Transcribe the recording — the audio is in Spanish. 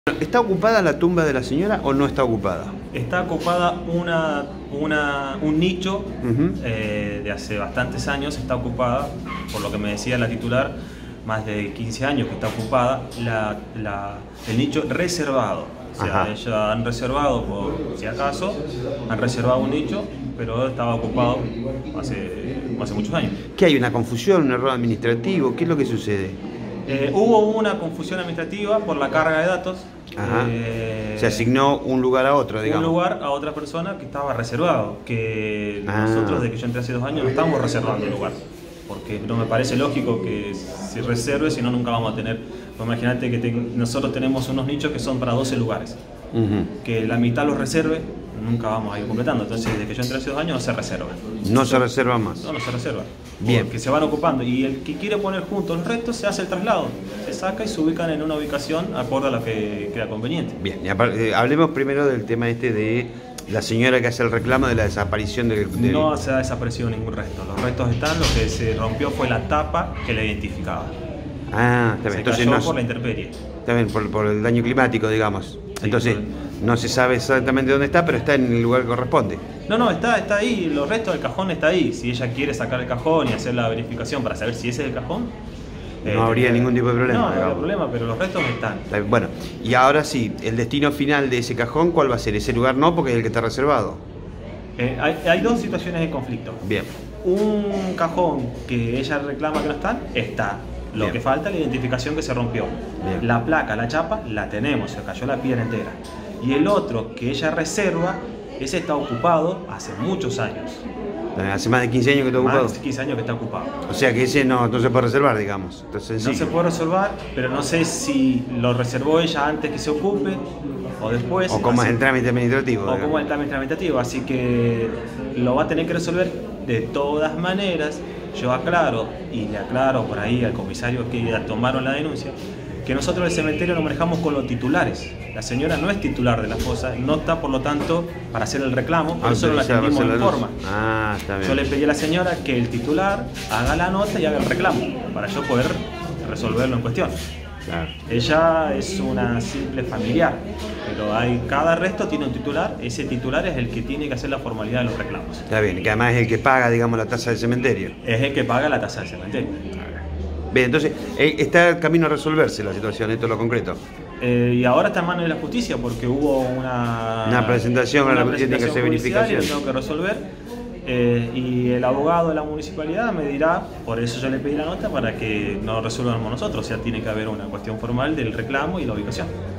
¿Está ocupada la tumba de la señora o no está ocupada? Está ocupada un nicho de hace bastantes años, está ocupada, por lo que me decía la titular, más de 15 años que está ocupada, el nicho reservado. O sea, ellos han reservado, por si acaso, han reservado un nicho, pero estaba ocupado hace muchos años. ¿Qué hay? ¿Una confusión, un error administrativo? ¿Qué es lo que sucede? Hubo una confusión administrativa por la carga de datos. Se asignó un lugar a otro, digamos. Un lugar a otra persona que estaba reservado, que nosotros desde que yo entré hace 2 años no estamos reservando el lugar, porque no me parece lógico que se reserve, si no nunca vamos a tener. Imagínate que nosotros tenemos unos nichos que son para 12 lugares, que la mitad los reserve, nunca vamos a ir completando. Entonces desde que yo entré hace 2 años no se reserva. No se reserva más. No se reserva. Bien. Porque se van ocupando y el que quiere poner juntos los restos se hace el traslado, se saca y se ubican en una ubicación acorde a lo que queda conveniente. Bien, y hablemos primero del tema de la señora que hace el reclamo de la desaparición del... No se ha desaparecido ningún resto, los restos están, lo que se rompió fue la tapa que la identificaba. Está bien. Se Entonces cayó por la intemperie. Está bien, por el daño climático, digamos. Sí, entonces no se sabe exactamente dónde está, pero está en el lugar que corresponde. No, está ahí, los restos del cajón está ahí. Si ella quiere sacar el cajón y hacer la verificación para saber si ese es el cajón, no habría ningún tipo de problema. No habría problema, pero los restos están. Bueno, y ahora sí, el destino final de ese cajón, ¿cuál va a ser? Ese lugar no, porque es el que está reservado. Hay 2 situaciones de conflicto. Bien. Un cajón que ella reclama que no está. Lo que falta es la identificación que se rompió. Bien. La placa, la chapa, la tenemos, se cayó la piedra entera. Y el otro que ella reserva, ese está ocupado hace muchos años. Hace más de 15 años que está ocupado. Más de 15 años que está ocupado. O sea que ese no se puede reservar, digamos. Entonces, no se puede reservar, pero no sé si lo reservó ella antes que se ocupe o después. O como es el trámite administrativo. O como es el trámite administrativo. Así que lo va a tener que resolver de todas maneras. Yo aclaro, y le aclaro por ahí al comisario que tomaron la denuncia, que nosotros el cementerio lo manejamos con los titulares. La señora no es titular de la fosa, no está por lo tanto para hacer el reclamo, por eso no la atendimos en forma. Está bien. Yo le pedí a la señora que el titular haga la nota y haga el reclamo, para yo poder resolverlo en cuestión. Claro. Ella es una simple familiar, pero cada resto tiene un titular, ese titular es el que tiene que hacer la formalidad de los reclamos. Está bien, que además es el que paga, digamos, la tasa del cementerio. Es el que paga la tasa del cementerio. Bien, entonces, está el camino a resolverse la situación, esto es lo concreto. Y ahora está en manos de la justicia porque hubo una presentación a la justicia, tiene que hacer verificación. Y tengo que resolver. Y el abogado de la municipalidad me dirá, por eso yo le pedí la nota, para que no resolvamos nosotros, o sea, tiene que haber una cuestión formal del reclamo y la ubicación.